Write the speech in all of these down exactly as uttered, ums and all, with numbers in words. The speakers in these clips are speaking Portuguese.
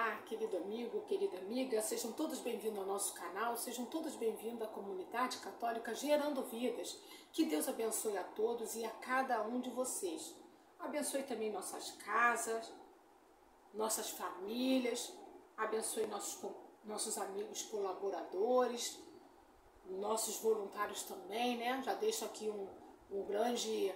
Olá, querido amigo, querida amiga, sejam todos bem-vindos ao nosso canal, sejam todos bem-vindos à comunidade católica Gerando Vidas. Que Deus abençoe a todos e a cada um de vocês. Abençoe também nossas casas, nossas famílias, abençoe nossos, nossos amigos colaboradores, nossos voluntários também, né? Já deixo aqui um, um grande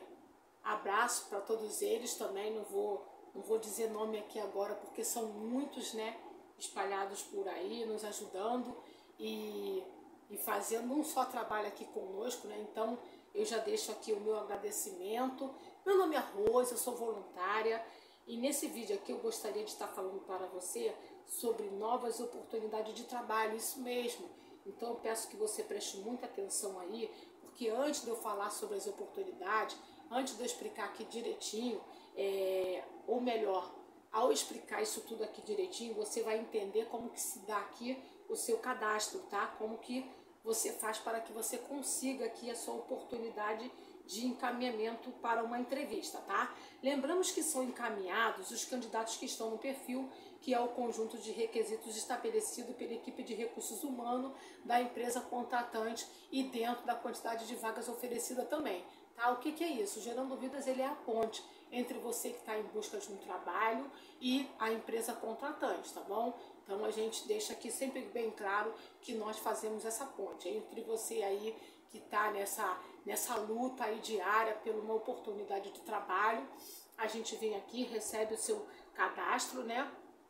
abraço para todos eles também, não vou... Não vou dizer nome aqui agora porque são muitos, né, espalhados por aí, nos ajudando e, e fazendo um só trabalho aqui conosco, né? Então eu já deixo aqui o meu agradecimento. Meu nome é Rose, eu sou voluntária e nesse vídeo aqui eu gostaria de estar falando para você sobre novas oportunidades de trabalho, isso mesmo. Então eu peço que você preste muita atenção aí, porque antes de eu falar sobre as oportunidades, antes de eu explicar aqui direitinho, é, ou melhor, ao explicar isso tudo aqui direitinho, você vai entender como que se dá aqui o seu cadastro, tá? Como que você faz para que você consiga aqui a sua oportunidade de encaminhamento para uma entrevista, tá? Lembramos que são encaminhados os candidatos que estão no perfil, que é o conjunto de requisitos estabelecido pela equipe de recursos humanos da empresa contratante e dentro da quantidade de vagas oferecida também, tá? O que que é isso? Gerando Vidas, ele é a ponte entre você que está em busca de um trabalho e a empresa contratante, tá bom? Então a gente deixa aqui sempre bem claro que nós fazemos essa ponte entre você aí que está nessa, nessa luta aí diária por uma oportunidade de trabalho. A gente vem aqui, recebe o seu cadastro, né?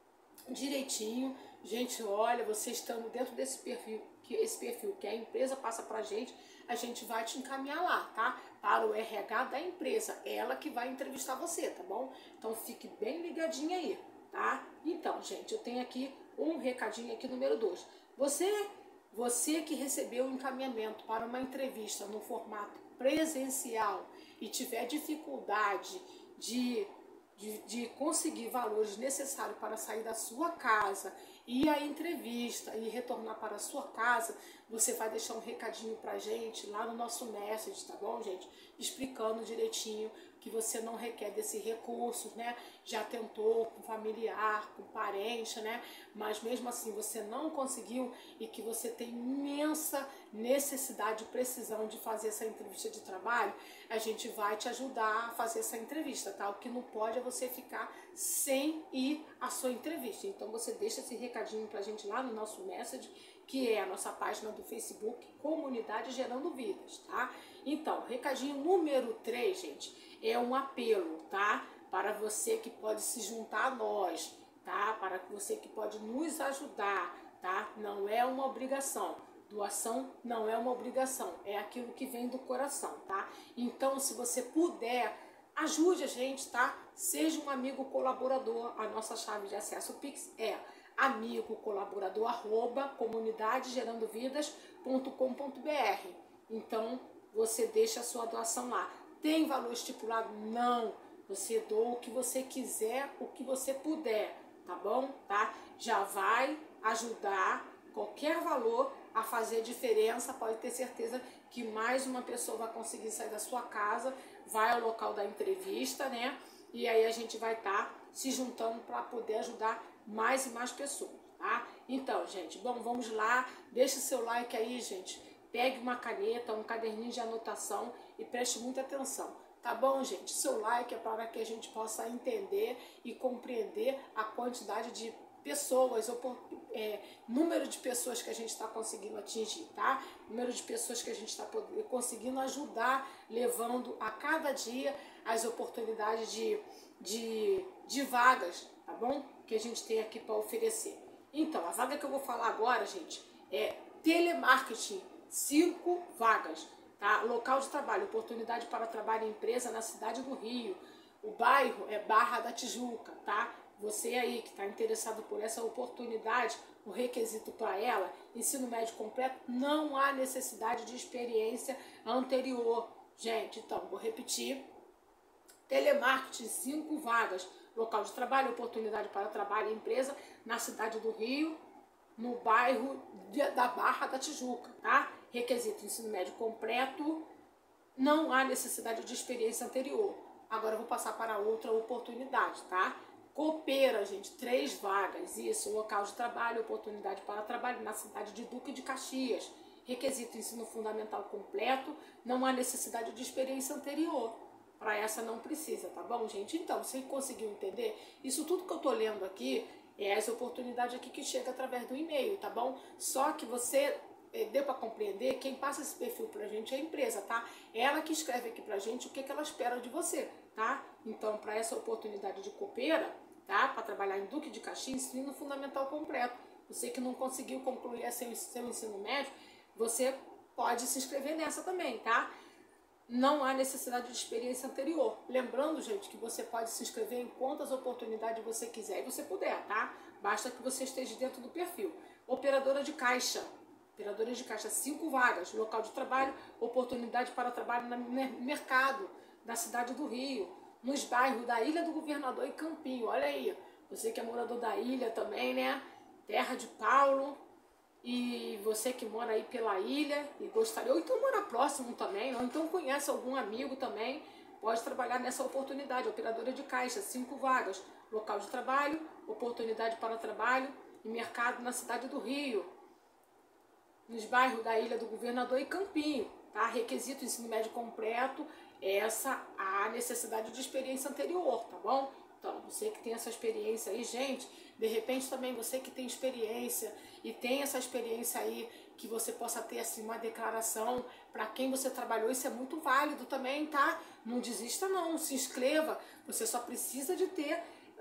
Direitinho. Gente, olha, você estando dentro desse perfil, que esse perfil que a empresa passa pra gente, a gente vai te encaminhar lá, tá? Para o R H da empresa, ela que vai entrevistar você, tá bom? Então fique bem ligadinha aí, tá? Então, gente, eu tenho aqui um recadinho aqui, número dois. Você, você que recebeu o encaminhamento para uma entrevista no formato presencial e tiver dificuldade de De, de conseguir valores necessários para sair da sua casa, ir à entrevista e retornar para a sua casa, você vai deixar um recadinho pra gente lá no nosso message, tá bom, gente? Explicando direitinho que você não requer desse recurso, né? Já tentou com familiar, com parente, né? Mas mesmo assim você não conseguiu e que você tem imensa necessidade e precisão de fazer essa entrevista de trabalho, a gente vai te ajudar a fazer essa entrevista, tá? O que não pode é você ficar sem ir à sua entrevista. Então você deixa esse recadinho pra gente lá no nosso message, que é a nossa página do Facebook, Comunidade Gerando Vidas, tá? Então, recadinho número três, gente, é um apelo, tá? Para você que pode se juntar a nós, tá? Para você que pode nos ajudar, tá? Não é uma obrigação. Doação não é uma obrigação, é aquilo que vem do coração, tá? Então, se você puder, ajude a gente, tá? Seja um amigo colaborador. A nossa chave de acesso Pix é amigo colaborador arroba comunidade gerando vidas ponto com ponto br. Então, você deixa a sua doação lá. Tem valor estipulado? Não. Você doa o que você quiser, o que você puder, tá bom? Tá? Já vai ajudar qualquer valor a fazer diferença. Pode ter certeza que mais uma pessoa vai conseguir sair da sua casa, vai ao local da entrevista, né? E aí a gente vai estar tá se juntando para poder ajudar mais e mais pessoas, tá? Então, gente, bom, vamos lá. Deixa o seu like aí, gente. Pegue uma caneta, um caderninho de anotação e preste muita atenção. Tá bom, gente? Seu like é para que a gente possa entender e compreender a quantidade de pessoas, é, número de pessoas que a gente está conseguindo atingir, tá? Número de pessoas que a gente está conseguindo ajudar, levando a cada dia as oportunidades de, de, de vagas, tá bom? Que a gente tem aqui para oferecer. Então, a vaga que eu vou falar agora, gente, é telemarketing, cinco vagas, tá? Local de trabalho, oportunidade para trabalho em empresa na cidade do Rio. O bairro é Barra da Tijuca, tá? Você aí que está interessado por essa oportunidade, o requisito para ela, ensino médio completo, não há necessidade de experiência anterior. Gente, então, vou repetir. Telemarketing, cinco vagas. Local de trabalho, oportunidade para trabalho em empresa na cidade do Rio, no bairro da Barra da Tijuca, tá? Requisito ensino médio completo, não há necessidade de experiência anterior. Agora eu vou passar para outra oportunidade, tá? Copeira, gente, três vagas, isso, local de trabalho, oportunidade para trabalho na cidade de Duque de Caxias. Requisito ensino fundamental completo, não há necessidade de experiência anterior. Para essa não precisa, tá bom, gente? Então, você conseguiu entender? Isso tudo que eu tô lendo aqui é as oportunidades aqui que chega através do e-mail, tá bom? Só que você deu para compreender, quem passa esse perfil pra gente é a empresa, tá? Ela que escreve aqui pra gente o que, que ela espera de você, tá? Então, para essa oportunidade de copeira, tá? Para trabalhar em Duque de Caxias, ensino fundamental completo. Você que não conseguiu concluir seu, seu ensino médio, você pode se inscrever nessa também, tá? Não há necessidade de experiência anterior. Lembrando, gente, que você pode se inscrever em quantas oportunidades você quiser e você puder, tá? Basta que você esteja dentro do perfil. Operadora de caixa. Operadora de caixa, cinco vagas. Local de trabalho, oportunidade para trabalho no mercado da cidade do Rio, nos bairros da Ilha do Governador e Campinho. Olha aí, você que é morador da ilha também, né? Terra de Paulo. E você que mora aí pela ilha e gostaria, ou então mora próximo também, ou então conhece algum amigo também, pode trabalhar nessa oportunidade. Operadora de caixa, cinco vagas. Local de trabalho, oportunidade para trabalho e mercado na cidade do Rio, nos bairros da Ilha do Governador e Campinho, tá? Requisito ensino médio completo, essa a necessidade de experiência anterior, tá bom? Então, você que tem essa experiência aí, gente, de repente também você que tem experiência e tem essa experiência aí, que você possa ter assim uma declaração para quem você trabalhou, isso é muito válido também, tá? Não desista não, se inscreva, você só precisa de ter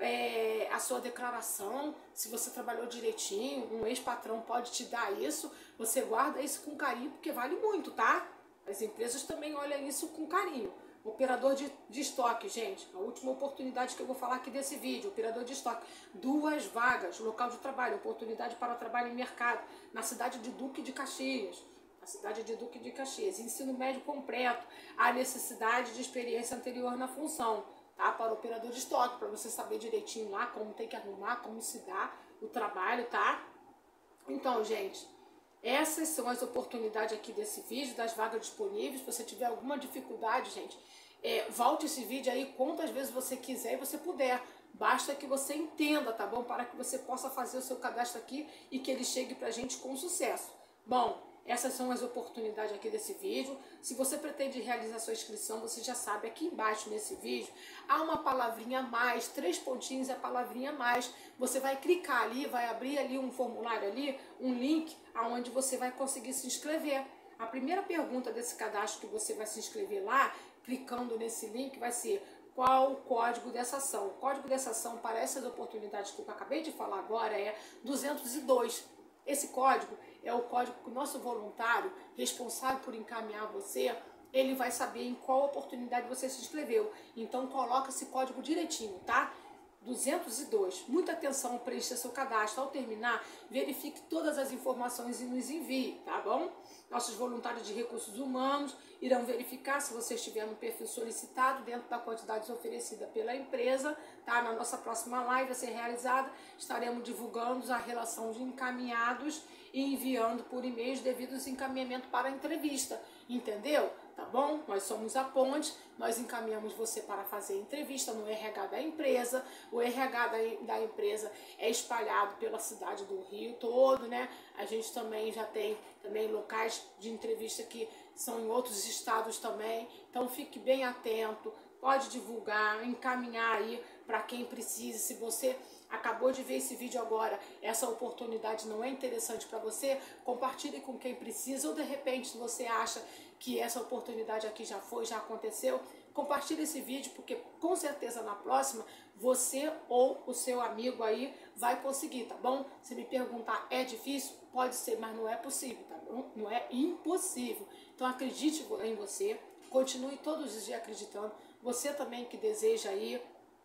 É, a sua declaração, se você trabalhou direitinho, um ex-patrão pode te dar isso, você guarda isso com carinho, porque vale muito, tá? As empresas também olham isso com carinho. Operador de, de estoque, gente, a última oportunidade que eu vou falar aqui desse vídeo, operador de estoque, duas vagas, local de trabalho, oportunidade para trabalho em mercado, na cidade de Duque de Caxias, na cidade de Duque de Caxias, ensino médio completo, há necessidade de experiência anterior na função, tá? Para o operador de estoque, para você saber direitinho lá como tem que arrumar, como se dá o trabalho, tá? Então, gente, essas são as oportunidades aqui desse vídeo, das vagas disponíveis. Se você tiver alguma dificuldade, gente, é, volte esse vídeo aí quantas vezes você quiser e você puder. Basta que você entenda, tá bom? Para que você possa fazer o seu cadastro aqui e que ele chegue pra gente com sucesso. Bom, essas são as oportunidades aqui desse vídeo. Se você pretende realizar sua inscrição, você já sabe, aqui embaixo nesse vídeo, há uma palavrinha a mais, três pontinhos é a palavrinha a mais. Você vai clicar ali, vai abrir ali um formulário ali, um link, aonde você vai conseguir se inscrever. A primeira pergunta desse cadastro que você vai se inscrever lá, clicando nesse link, vai ser: qual o código dessa ação? O código dessa ação para essas oportunidades que eu acabei de falar agora é duzentos e dois. Esse código é o código que o nosso voluntário, responsável por encaminhar você, ele vai saber em qual oportunidade você se inscreveu. Então, coloca esse código direitinho, tá? duzentos e dois. Muita atenção, preencha seu cadastro. Ao terminar, verifique todas as informações e nos envie, tá bom? Nossos voluntários de recursos humanos irão verificar se você estiver no perfil solicitado dentro da quantidade oferecida pela empresa, tá? Na nossa próxima live a ser realizada, estaremos divulgando a relação de encaminhados e enviando por e-mail os devidos encaminhamentos para a entrevista, entendeu? Tá bom? Nós somos a ponte, nós encaminhamos você para fazer entrevista no R H da empresa. O R H da, da empresa é espalhado pela cidade do Rio todo, né? A gente também já tem também locais de entrevista que são em outros estados também. Então fique bem atento, pode divulgar, encaminhar aí para quem precisa. Se você acabou de ver esse vídeo agora, essa oportunidade não é interessante para você, compartilhe com quem precisa, ou de repente se você acha que essa oportunidade aqui já foi, já aconteceu, compartilhe esse vídeo, porque com certeza na próxima você ou o seu amigo aí vai conseguir, tá bom? Se me perguntar, é difícil? Pode ser, mas não é possível, tá bom? Não é impossível. Então acredite em você, continue todos os dias acreditando. Você também que deseja aí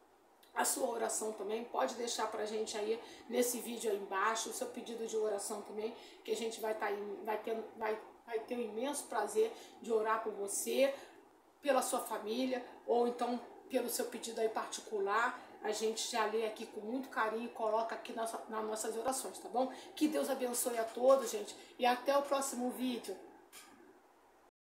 a sua oração também, pode deixar pra gente aí nesse vídeo aí embaixo, o seu pedido de oração também, que a gente vai, tá aí, vai, ter, vai, vai ter um imenso prazer de orar por você, pela sua família, ou então pelo seu pedido aí particular. A gente já lê aqui com muito carinho e coloca aqui nas, nas nossas orações, tá bom? Que Deus abençoe a todos, gente, e até o próximo vídeo.